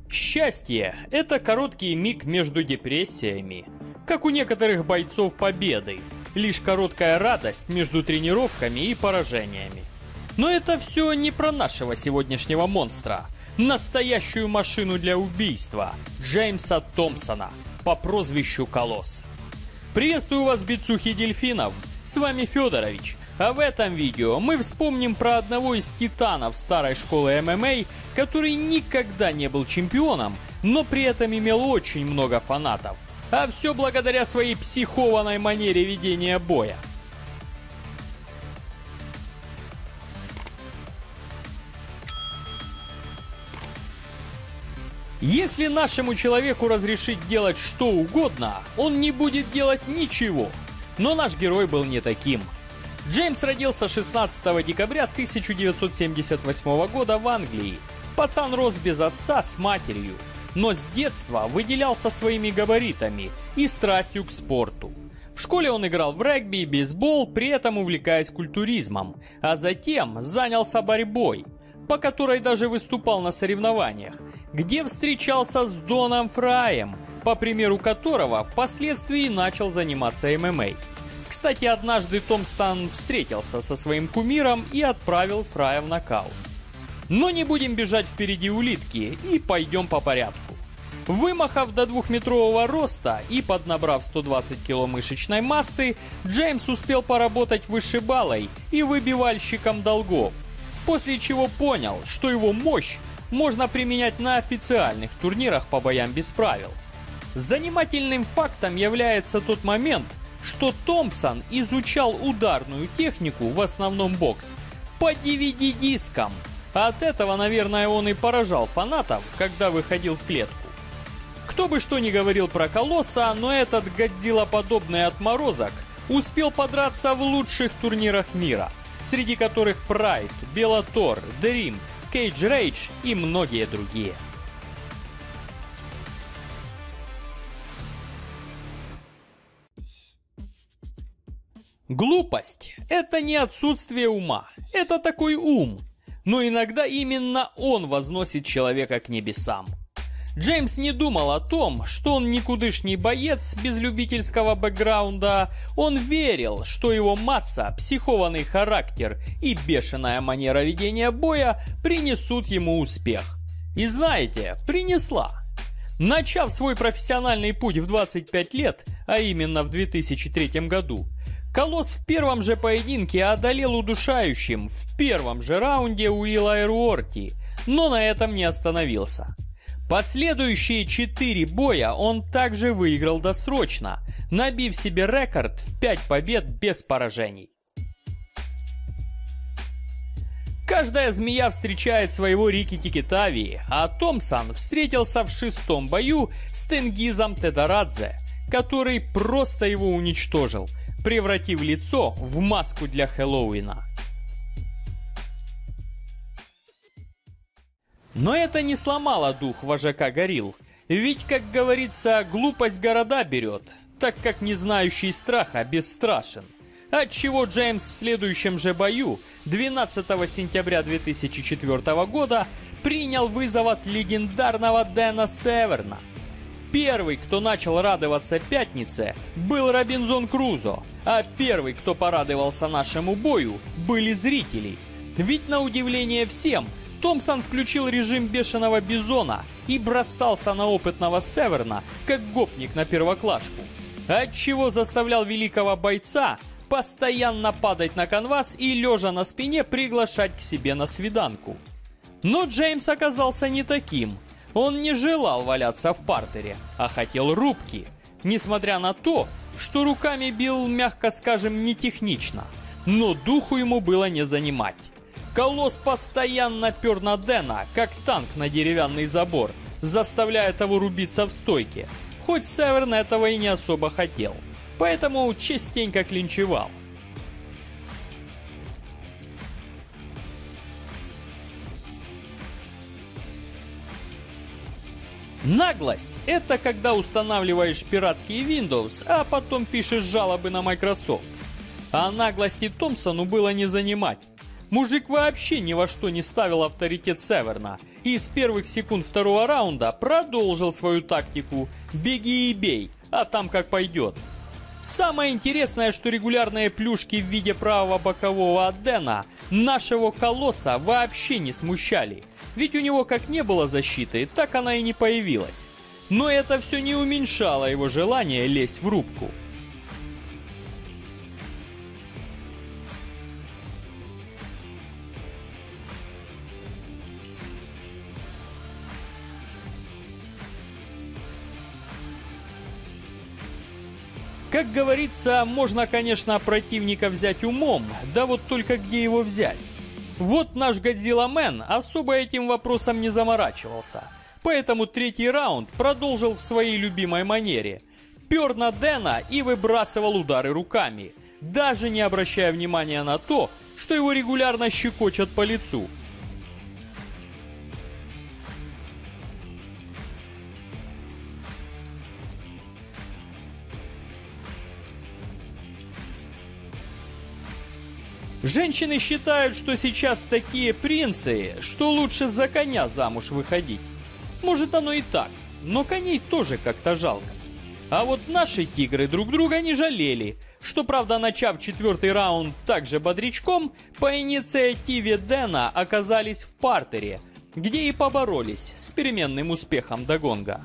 Счастье – это короткий миг между депрессиями, как у некоторых бойцов победы, лишь короткая радость между тренировками и поражениями. Но это все не про нашего сегодняшнего монстра, настоящую машину для убийства Джеймса Томпсона по прозвищу Колосс. Приветствую вас, бицухи дельфинов, с вами Федорович. А в этом видео мы вспомним про одного из титанов старой школы ММА, который никогда не был чемпионом, но при этом имел очень много фанатов. А все благодаря своей психованной манере ведения боя. Если нашему человеку разрешить делать что угодно, он не будет делать ничего. Но наш герой был не таким. Джеймс родился 16 декабря 1978 года в Англии. Пацан рос без отца с матерью, но с детства выделялся своими габаритами и страстью к спорту. В школе он играл в регби и бейсбол, при этом увлекаясь культуризмом, а затем занялся борьбой, по которой даже выступал на соревнованиях, где встречался с Доном Фраем, по примеру которого впоследствии начал заниматься ММА. Кстати, однажды Томпсон встретился со своим кумиром и отправил Фрая в нокаут. Но не будем бежать впереди улитки и пойдем по порядку. Вымахав до 2-метрового роста и поднабрав 120 кг мышечной массы, Джеймс успел поработать вышибалой и выбивальщиком долгов, после чего понял, что его мощь можно применять на официальных турнирах по боям без правил. Занимательным фактом является тот момент, что Томпсон изучал ударную технику, в основном бокс, по DVD-дискам. От этого, наверное, он и поражал фанатов, когда выходил в клетку. Кто бы что ни говорил про Колосса, но этот Годзилла-подобный отморозок успел подраться в лучших турнирах мира, среди которых Pride, Bellator, Dream, Cage Rage и многие другие. Глупость – это не отсутствие ума, это такой ум, но иногда именно он возносит человека к небесам. Джеймс не думал о том, что он никудышний боец без любительского бэкграунда, он верил, что его масса, психованный характер и бешеная манера ведения боя принесут ему успех. И знаете, принесла. Начав свой профессиональный путь в 25 лет, а именно в 2003 году, Колосс в первом же поединке одолел удушающим в первом же раунде Уилла Эруорти, но на этом не остановился. Последующие 4 боя он также выиграл досрочно, набив себе рекорд в 5 побед без поражений. Каждая змея встречает своего Рикки-Тикки-Тави, а Томпсон встретился в 6-м бою с Тенгизом Тедарадзе, который просто его уничтожил, превратив лицо в маску для Хэллоуина. Но это не сломало дух вожака горилл, ведь, как говорится, глупость города берет, так как не знающий страха бесстрашен. Отчего Джеймс в следующем же бою, 12 сентября 2004 года, принял вызов от легендарного Дэна Северна. Первый, кто начал радоваться пятнице, был Робинзон Крузо, а первый, кто порадовался нашему бою, были зрители. Ведь на удивление всем, Томпсон включил режим бешеного бизона и бросался на опытного Северна, как гопник на первоклашку, отчего заставлял великого бойца постоянно падать на канвас и, лежа на спине, приглашать к себе на свиданку. Но Джеймс оказался не таким. Он не желал валяться в партере, а хотел рубки, несмотря на то, что руками бил, мягко скажем, нетехнично, но духу ему было не занимать. Колосс постоянно пер на Дэна, как танк на деревянный забор, заставляя того рубиться в стойке, хоть Северн этого и не особо хотел, поэтому частенько клинчевал. Наглость – это когда устанавливаешь пиратский Windows, а потом пишешь жалобы на Microsoft. А наглости Томпсону было не занимать. Мужик вообще ни во что не ставил авторитет Северна И с первых секунд второго раунда продолжил свою тактику «беги и бей, а там как пойдет». Самое интересное, что регулярные плюшки в виде правого бокового от Дэна нашего колосса вообще не смущали. Ведь у него как не было защиты, так она и не появилась. Но это все не уменьшало его желание лезть в рубку. Как говорится, можно, конечно, противника взять умом, да вот только где его взять? Вот наш Годзилла Мэн особо этим вопросом не заморачивался. Поэтому третий раунд продолжил в своей любимой манере. Пер на Дэна и выбрасывал удары руками, даже не обращая внимания на то, что его регулярно щекочут по лицу. Женщины считают, что сейчас такие принцы, что лучше за коня замуж выходить. Может, оно и так, но коней тоже как-то жалко. А вот наши тигры друг друга не жалели, что, правда, начав четвертый раунд также бодрячком, по инициативе Дэна оказались в партере, где и поборолись с переменным успехом до гонга.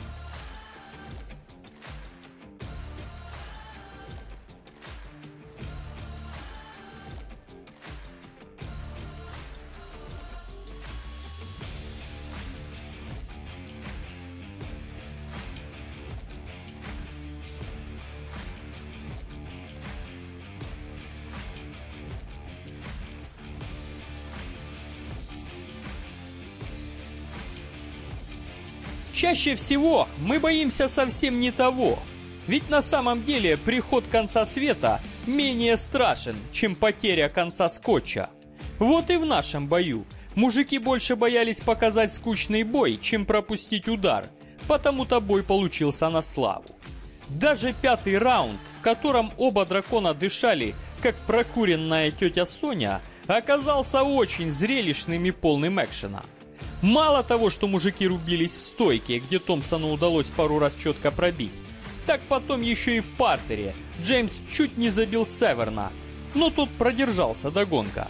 Чаще всего мы боимся совсем не того. Ведь на самом деле приход конца света менее страшен, чем потеря конца скотча. Вот и в нашем бою мужики больше боялись показать скучный бой, чем пропустить удар, потому-то бой получился на славу. Даже пятый раунд, в котором оба дракона дышали, как прокуренная тетя Соня, оказался очень зрелищным и полным экшена. Мало того, что мужики рубились в стойке, где Томпсону удалось пару раз четко пробить, так потом еще и в партере Джеймс чуть не забил Северна, но тот продержался до гонга.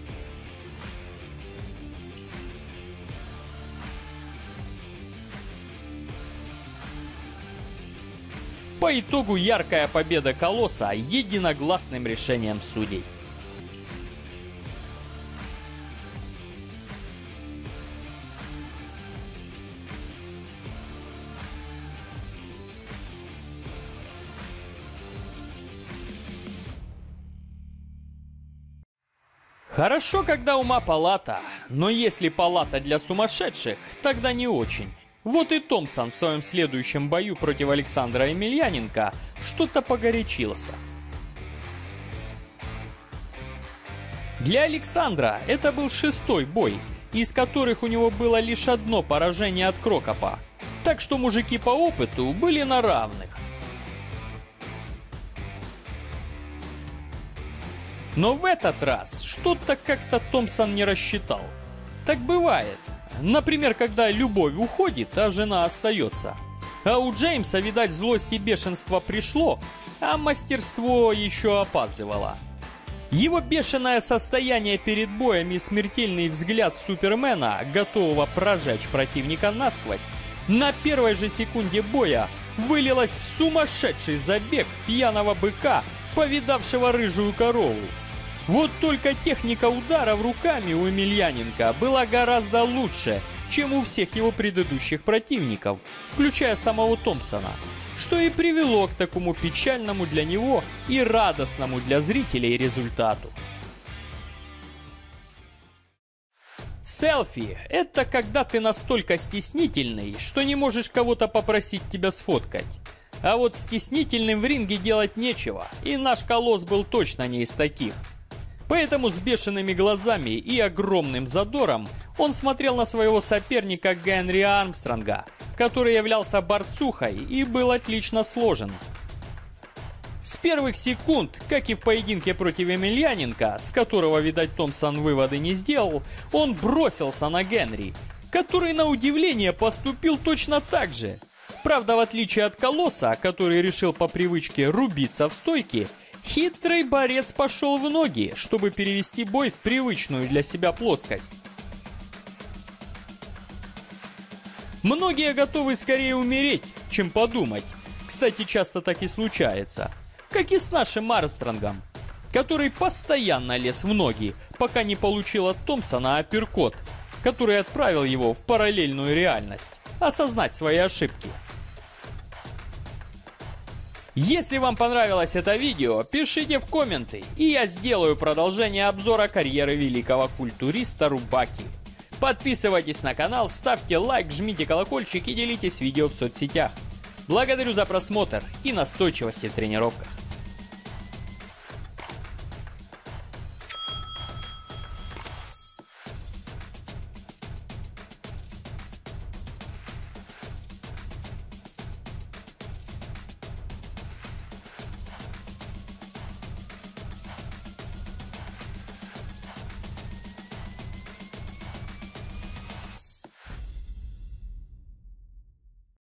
По итогу яркая победа Колосса единогласным решением судей. Хорошо, когда ума палата, но если палата для сумасшедших, тогда не очень. Вот и Томпсон в своем следующем бою против Александра Емельяненко что-то погорячился. Для Александра это был шестой бой, из которых у него было лишь одно поражение от Крокопа. Так что мужики по опыту были на равных. Но в этот раз что-то как-то Томпсон не рассчитал. Так бывает. Например, когда любовь уходит, а жена остается. А у Джеймса, видать, злость и бешенство пришло, а мастерство еще опаздывало. Его бешеное состояние перед боем и смертельный взгляд Супермена, готового прожечь противника насквозь, на первой же секунде боя вылилось в сумасшедший забег пьяного быка, повидавшего рыжую корову. Вот только техника ударов руками у Емельяненко была гораздо лучше, чем у всех его предыдущих противников, включая самого Томпсона, что и привело к такому печальному для него и радостному для зрителей результату. Селфи – это когда ты настолько стеснительный, что не можешь кого-то попросить тебя сфоткать. А вот стеснительным в ринге делать нечего, и наш Колосс был точно не из таких. Поэтому с бешеными глазами и огромным задором он смотрел на своего соперника Генри Армстронга, который являлся борцухой и был отлично сложен. С первых секунд, как и в поединке против Емельяненко, с которого, видать, Томпсон выводы не сделал, он бросился на Генри, который на удивление поступил точно так же. Правда, в отличие от Колосса, который решил по привычке рубиться в стойке, хитрый борец пошел в ноги, чтобы перевести бой в привычную для себя плоскость. Многие готовы скорее умереть, чем подумать. Кстати, часто так и случается. Как и с нашим Армстронгом, который постоянно лез в ноги, пока не получил от Томпсона апперкот, который отправил его в параллельную реальность. Осознать свои ошибки. Если вам понравилось это видео, пишите в комменты, и я сделаю продолжение обзора карьеры великого культуриста Рубаки. Подписывайтесь на канал, ставьте лайк, жмите колокольчик и делитесь видео в соцсетях. Благодарю за просмотр и настойчивости в тренировках.